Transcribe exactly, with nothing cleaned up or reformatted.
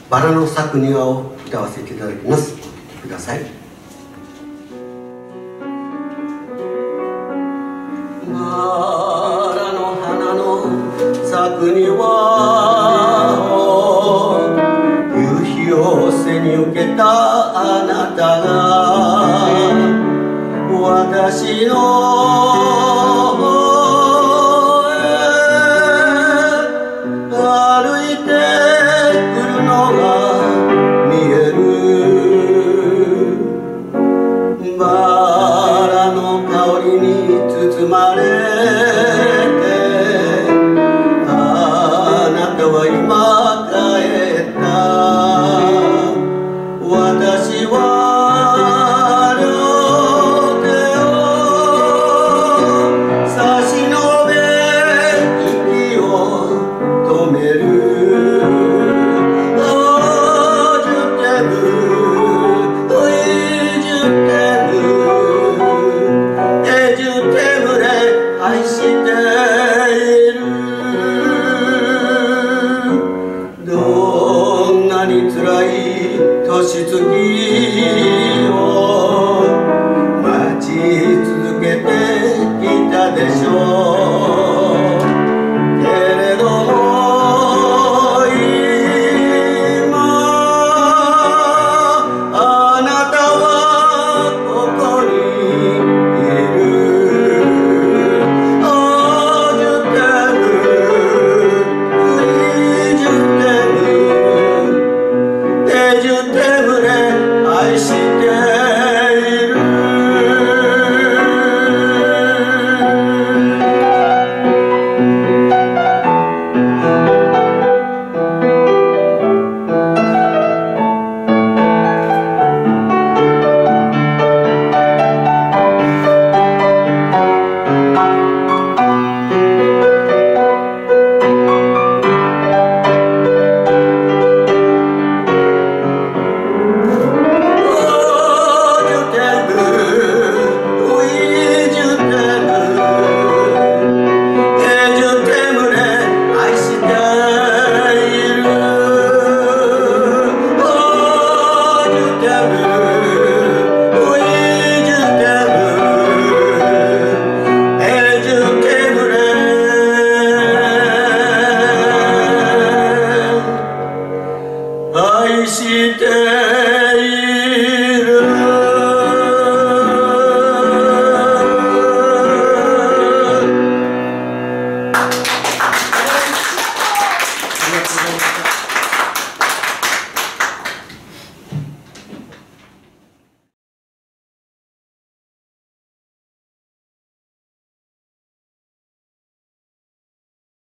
バラの咲く庭を歌わせていただきます。お聴きください。バラの花の咲く庭を夕日を背に受けたあなたが私の包まれてあなたは今帰った私は両手を差し伸べ息を止める愛しているどんなに辛い年月を待ち続けていたでしょうけれども今あなたはここに愛しているtogether.